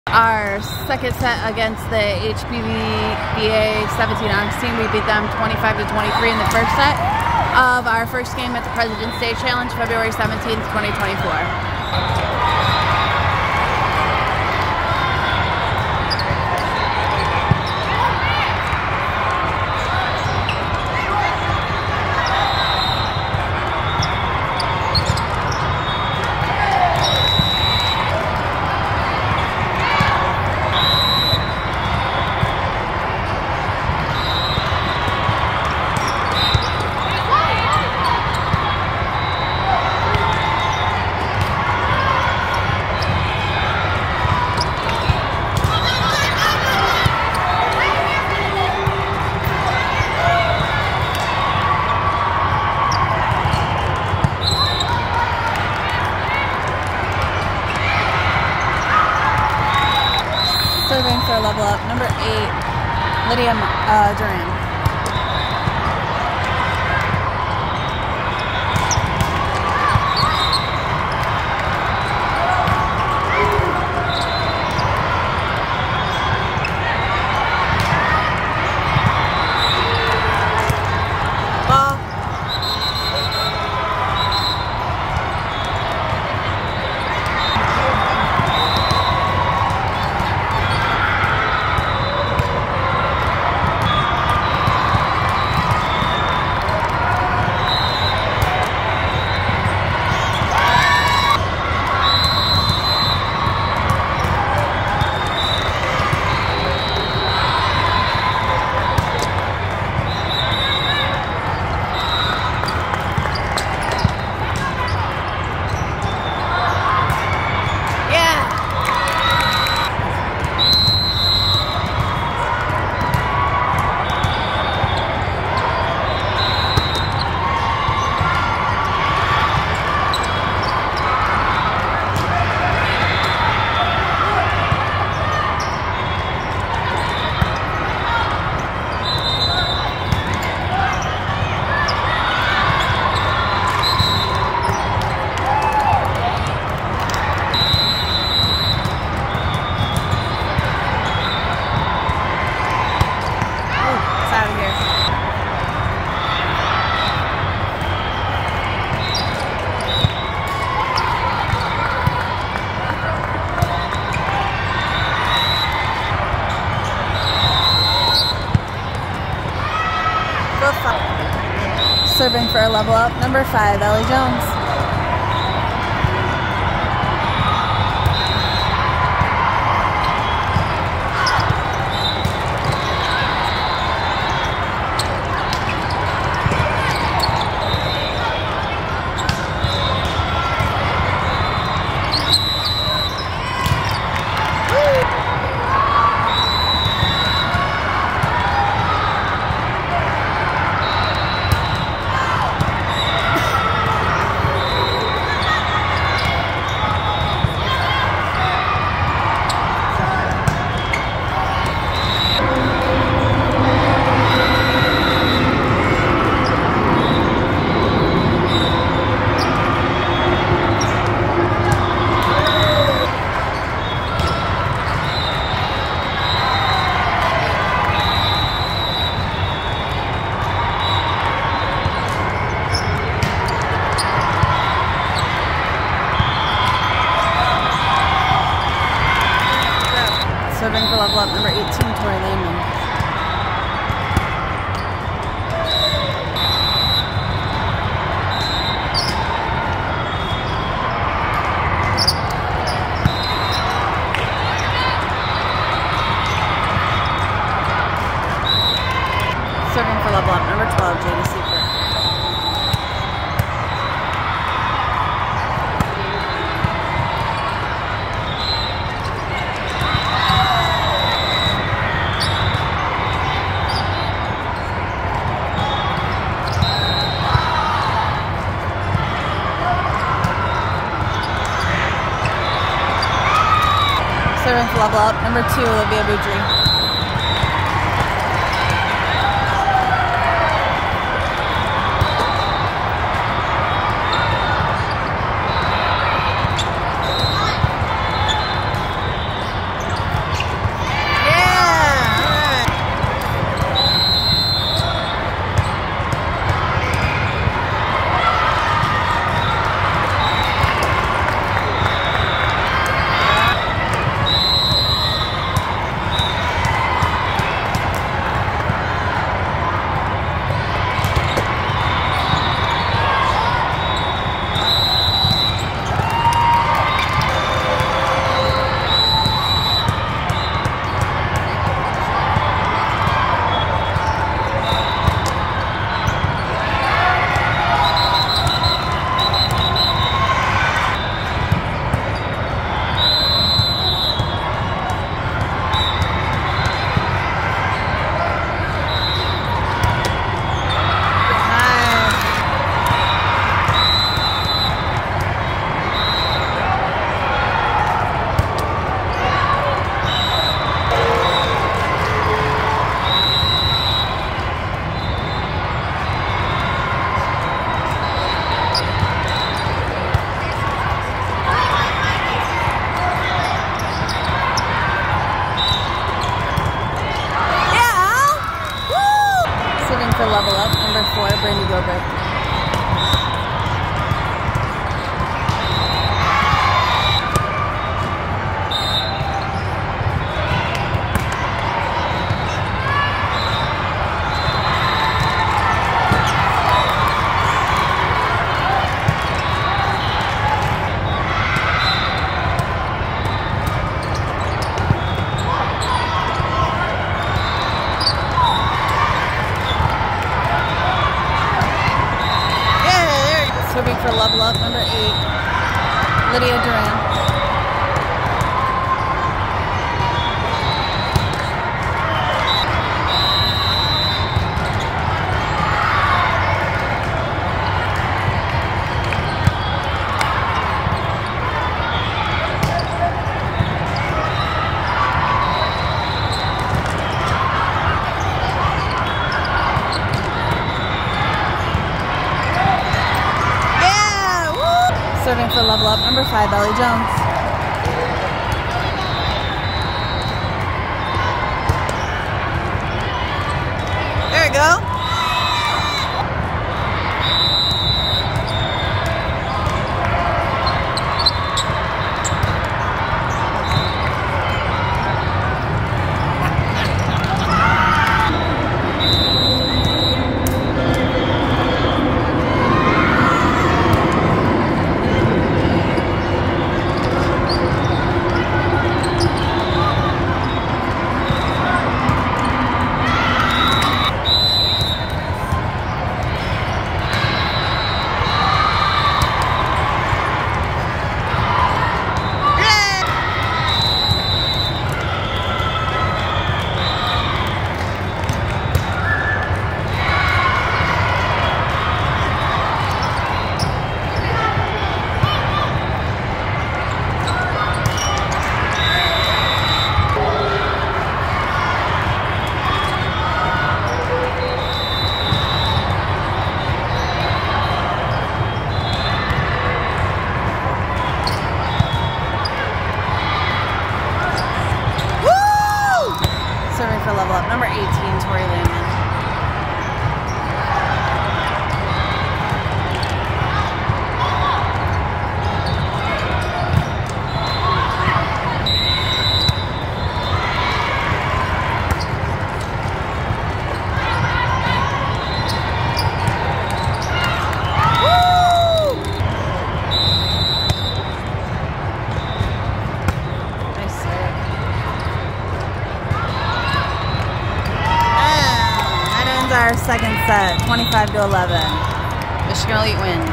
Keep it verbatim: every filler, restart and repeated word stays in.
Our second set against the H P V A seventeen Arms team, we beat them twenty-five to twenty-three in the first set of our first game at the President's Day Challenge, February seventeenth, twenty twenty-four. Serving for a level up, number eight, Lydia uh, Duran. Serving for a level up, number five, Ellie Jones. Serving for level up, number eighteen, Tori Lehman. Serving for level up, number twelve, Jada Seifert. Serving for level up, number two, Olivia Boudry. over. Serving for level up, number eight, Lydia Duran. Serving for level up, number five, Ellie Jones. There we go. Serving for level up, number eighteen, Tori Landman. Our second set, twenty-five to eleven. Michigan Elite wins.